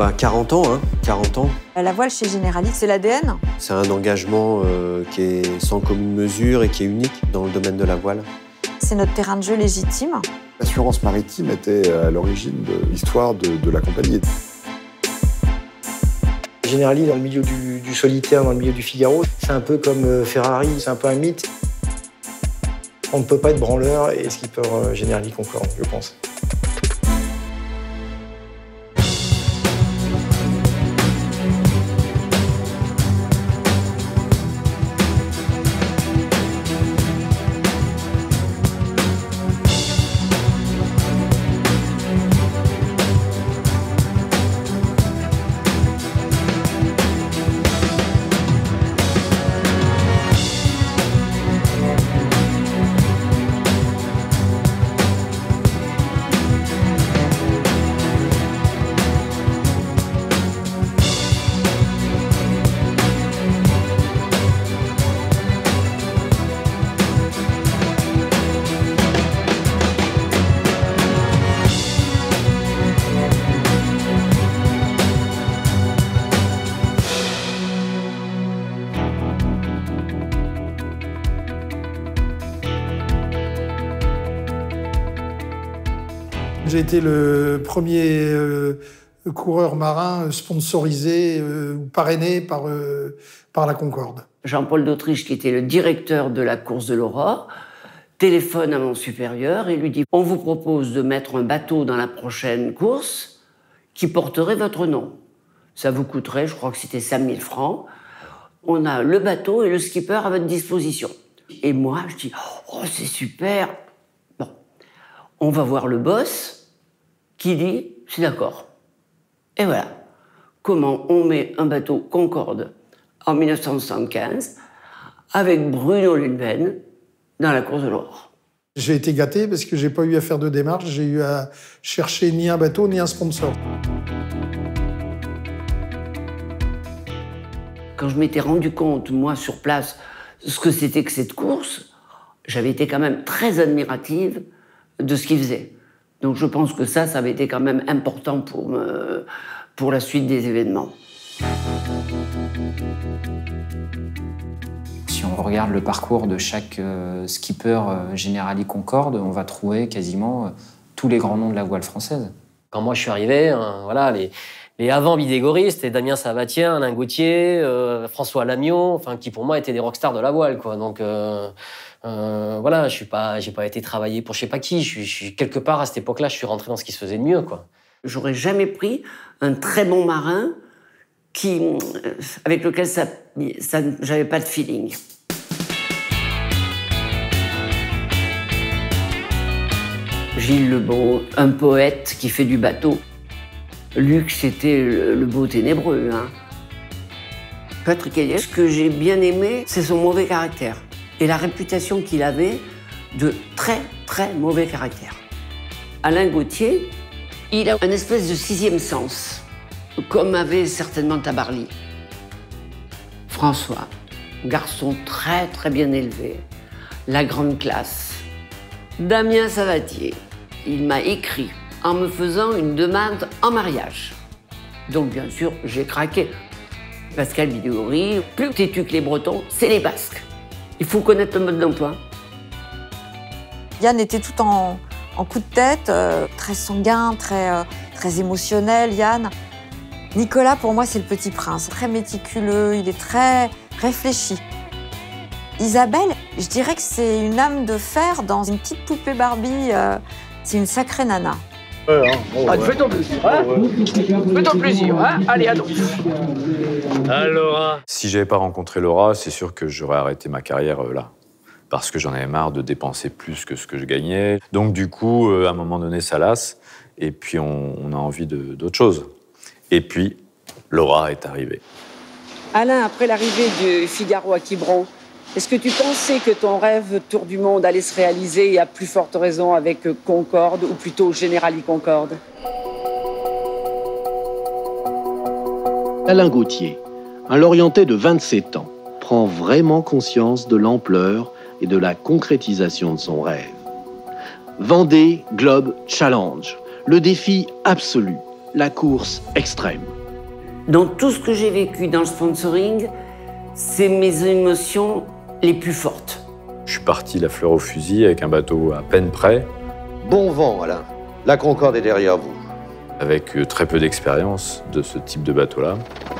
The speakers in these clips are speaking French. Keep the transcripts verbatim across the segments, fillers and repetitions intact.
Bah quarante ans, hein, quarante ans. La voile chez Generali, c'est l'A D N. C'est un engagement euh, qui est sans commune mesure et qui est unique dans le domaine de la voile. C'est notre terrain de jeu légitime. L'assurance maritime était à l'origine de l'histoire de, de la compagnie. Generali, dans le milieu du, du solitaire, dans le milieu du Figaro, c'est un peu comme Ferrari, c'est un peu un mythe. On ne peut pas être branleur et skipper Generali Concorde, je pense. J'ai été le premier euh, coureur marin sponsorisé euh, ou parrainé par, euh, par la Concorde. Jean-Paul d'Autriche, qui était le directeur de la course de l'Aura, téléphone à mon supérieur et lui dit « On vous propose de mettre un bateau dans la prochaine course qui porterait votre nom. Ça vous coûterait, je crois que c'était cinq mille francs. On a le bateau et le skipper à votre disposition. » Et moi, je dis « Oh, c'est super !» Bon, on va voir le boss qui dit « Je suis d'accord. » Et voilà comment on met un bateau Concorde en mille neuf cent soixante-quinze avec Bruno Lundven dans la course de l'Aura. J'ai été gâté parce que j'ai pas eu à faire de démarche, j'ai eu à chercher ni un bateau ni un sponsor. Quand je m'étais rendu compte, moi, sur place, ce que c'était que cette course, j'avais été quand même très admirative de ce qu'il faisait. Donc je pense que ça, ça avait été quand même important pour, me, pour la suite des événements. Si on regarde le parcours de chaque euh, skipper euh, Generali Concorde, on va trouver quasiment euh, tous les grands noms de la voile française. Quand moi je suis arrivé, hein, voilà, les, les avant Bidégoris, c'était Damien Sabatier, Alain Gauthier, euh, François Lamiot, enfin qui pour moi étaient des rockstars de la voile, quoi. Donc euh, euh, voilà, je suis pas, j'ai pas été travailler pour je sais pas qui. Je suis, je suis quelque part à cette époque-là, je suis rentré dans ce qui se faisait de mieux, quoi. J'aurais jamais pris un très bon marin qui, avec lequel ça, ça, j'avais pas de feeling. Gilles Lebeau, un poète qui fait du bateau. Luc, c'était le, le beau ténébreux. Hein. Patrick Héliès, ce que j'ai bien aimé, c'est son mauvais caractère et la réputation qu'il avait de très, très mauvais caractère. Alain Gauthier, il a un espèce de sixième sens, comme avait certainement Tabarly. François, garçon très, très bien élevé, la grande classe. Damien Sabatier, il m'a écrit en me faisant une demande en mariage. Donc bien sûr, j'ai craqué. Pascal Bidégoris, plus têtu que les Bretons, c'est les Basques. Il faut connaître le mode d'emploi. Yann était tout en, en coup de tête, euh, très sanguin, très, euh, très émotionnel, Yann. Nicolas, pour moi, c'est le petit prince, très méticuleux, il est très réfléchi. Isabelle, je dirais que c'est une âme de fer dans une petite poupée Barbie. Euh, c'est une sacrée nana. Ouais, hein, oh, ah, ouais. Fais ton plaisir, hein, ouais. Fais ton plaisir, hein. Allez, allons. Ah, Laura. Si j'avais pas rencontré Laura, c'est sûr que j'aurais arrêté ma carrière euh, là. Parce que j'en avais marre de dépenser plus que ce que je gagnais. Donc du coup, euh, à un moment donné, ça lasse. Et puis on, on a envie d'autre chose. Et puis, Laura est arrivée. Alain, après l'arrivée du Figaro à Quiberon, est-ce que tu pensais que ton rêve Tour du Monde allait se réaliser, et à plus forte raison avec Concorde, ou plutôt Generali Concorde? Alain Gauthier, un Lorientais de vingt-sept ans, prend vraiment conscience de l'ampleur et de la concrétisation de son rêve. Vendée Globe Challenge, le défi absolu, la course extrême. Dans tout ce que j'ai vécu dans le sponsoring, c'est mes émotions les plus fortes. Je suis parti la fleur au fusil avec un bateau à peine prêt. Bon vent, Alain. La Concorde est derrière vous. Avec très peu d'expérience de ce type de bateau-là.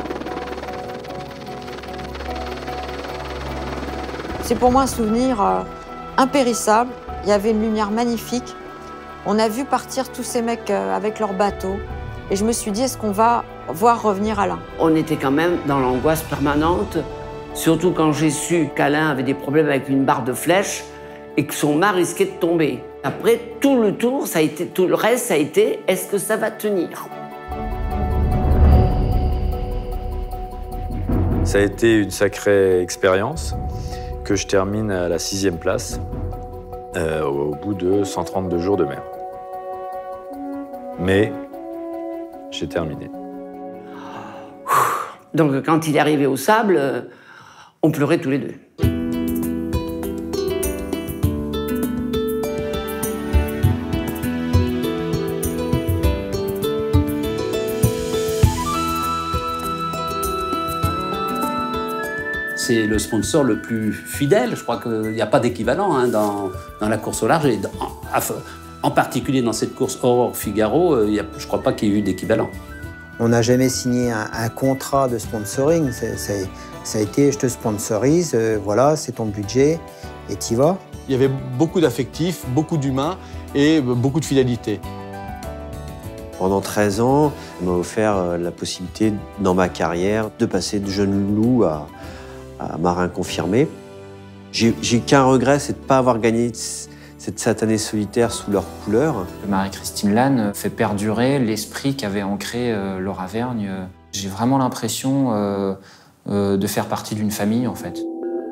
C'est pour moi un souvenir euh, impérissable. Il y avait une lumière magnifique. On a vu partir tous ces mecs euh, avec leur bateau. Et je me suis dit, est-ce qu'on va voir revenir Alain? On était quand même dans l'angoisse permanente, surtout quand j'ai su qu'Alain avait des problèmes avec une barre de flèche et que son mât risquait de tomber. Après, tout le tour, ça a été, tout le reste, ça a été, est-ce que ça va tenir? Ça a été une sacrée expérience que je termine à la sixième place euh, au bout de cent trente-deux jours de mer. Mais j'ai terminé. Donc quand il est arrivé au sable, euh, on pleurait tous les deux. C'est le sponsor le plus fidèle. Je crois qu'il n'y a pas d'équivalent hein, dans, dans la course au large. Et dans, en particulier dans cette course Aurore Figaro, euh, il y a, je ne crois pas qu'il y ait eu d'équivalent. On n'a jamais signé un, un contrat de sponsoring. C'est, c'est, ça a été, je te sponsorise, euh, voilà, c'est ton budget, et t'y vas. Il y avait beaucoup d'affectifs, beaucoup d'humains et beaucoup de fidélité. Pendant treize ans, on m'a offert la possibilité, dans ma carrière, de passer de jeune loup à, à marin confirmé. J'ai, j'ai qu'un regret, c'est de ne pas avoir gagné cette satanée solitaire sous leur couleur. Marie-Christine Lannes fait perdurer l'esprit qu'avait ancré euh, Laura Vergne. J'ai vraiment l'impression euh, euh, de faire partie d'une famille, en fait.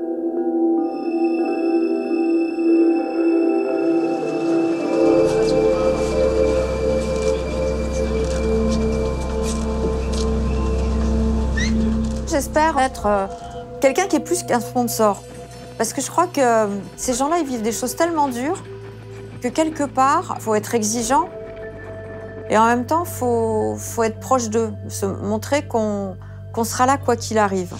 J'espère être euh, quelqu'un qui est plus qu'un sponsor. Parce que je crois que euh, ces gens-là, ils vivent des choses tellement dures que quelque part, il faut être exigeant et en même temps, il faut, faut être proche d'eux, se montrer qu'on qu'on sera là quoi qu'il arrive.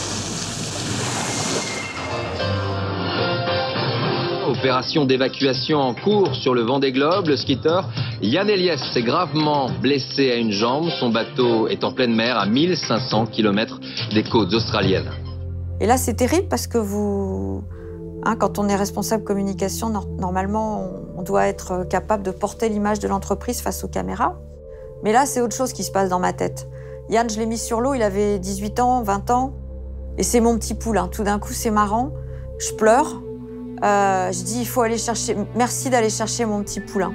Opération d'évacuation en cours sur le Vendée Globe. Le skipper Yann Eliès s'est gravement blessé à une jambe. Son bateau est en pleine mer à mille cinq cents kilomètres des côtes australiennes. Et là, c'est terrible parce que vous, hein, quand on est responsable communication, no- normalement, on, on doit être capable de porter l'image de l'entreprise face aux caméras. Mais là, c'est autre chose qui se passe dans ma tête. Yann, je l'ai mis sur l'eau, il avait dix-huit ans, vingt ans, et c'est mon petit poulain. Tout d'un coup, c'est marrant, je pleure. Euh, je dis, il faut aller chercher, merci d'aller chercher mon petit poulain.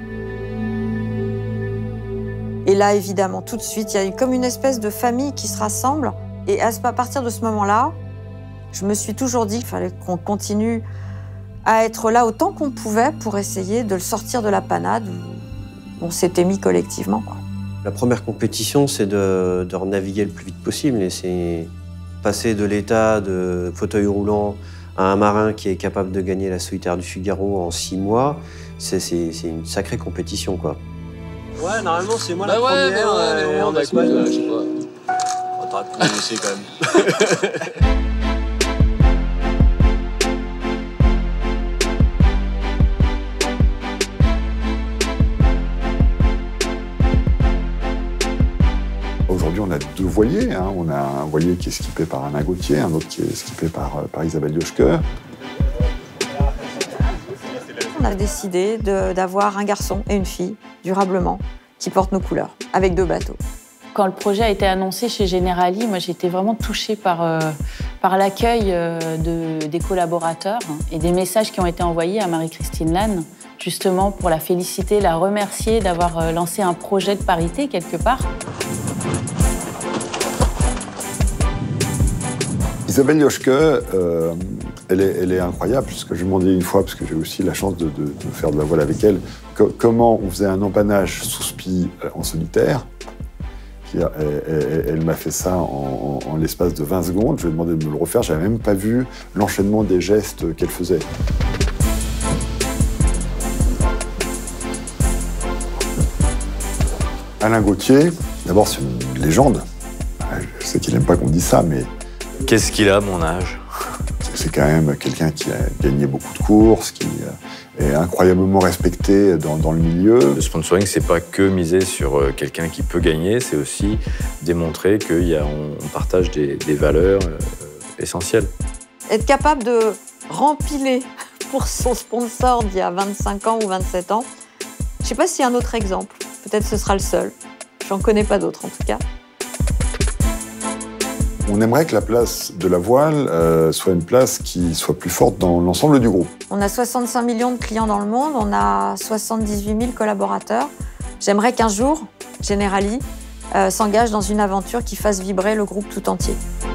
Et là, évidemment, tout de suite, il y a comme une espèce de famille qui se rassemble. Et à partir de ce moment-là, je me suis toujours dit qu'il fallait qu'on continue à être là autant qu'on pouvait pour essayer de le sortir de la panade où on s'était mis collectivement, quoi. La première compétition, c'est de, de naviguer le plus vite possible. Et c'est passer de l'état de fauteuil roulant à un marin qui est capable de gagner la solitaire du Figaro en six mois, c'est, c'est, c'est une sacrée compétition, quoi. Ouais, normalement, c'est moi bah la ouais, première. Mais ouais, mais euh, on en a Espagne, quoi, je sais pas. Oh, t'aurais pu commencer quand même. Aujourd'hui, on a deux voiliers. Hein. On a un voilier qui est skippé par Alain Gauthier, un autre qui est skippé par, par Isabelle Yoshke. On a décidé de, d'avoir un garçon et une fille, durablement, qui portent nos couleurs, avec deux bateaux. Quand le projet a été annoncé chez Generali, moi j'étais vraiment touchée par, euh, par l'accueil euh, de, des collaborateurs et des messages qui ont été envoyés à Marie-Christine Lannes, justement pour la féliciter, la remercier d'avoir euh, lancé un projet de parité quelque part. Isabelle Yoshke, euh, elle, est, elle est incroyable, parce que je lui ai demandé une fois, parce que j'ai aussi la chance de, de, de faire de la voile avec elle, que, comment on faisait un empannage sous spi en solitaire. Elle, elle, elle m'a fait ça en, en, en l'espace de vingt secondes. Je lui ai demandé de me le refaire. Je n'avais même pas vu l'enchaînement des gestes qu'elle faisait. Alain Gauthier, d'abord, c'est une légende. Je sais qu'il n'aime pas qu'on dise ça, mais... Qu'est-ce qu'il a, mon âge? C'est quand même quelqu'un qui a gagné beaucoup de courses, qui est incroyablement respecté dans, dans le milieu. Le sponsoring, c'est pas que miser sur quelqu'un qui peut gagner, c'est aussi démontrer qu'on partage des, des valeurs essentielles. Être capable de rempiler pour son sponsor d'il y a vingt-cinq ans ou vingt-sept ans, je sais pas s'il y a un autre exemple. Peut-être ce sera le seul. J'en connais pas d'autres en tout cas. On aimerait que la place de la voile euh, soit une place qui soit plus forte dans l'ensemble du groupe. On a soixante-cinq millions de clients dans le monde, on a soixante-dix-huit mille collaborateurs. J'aimerais qu'un jour, Generali euh, s'engage dans une aventure qui fasse vibrer le groupe tout entier.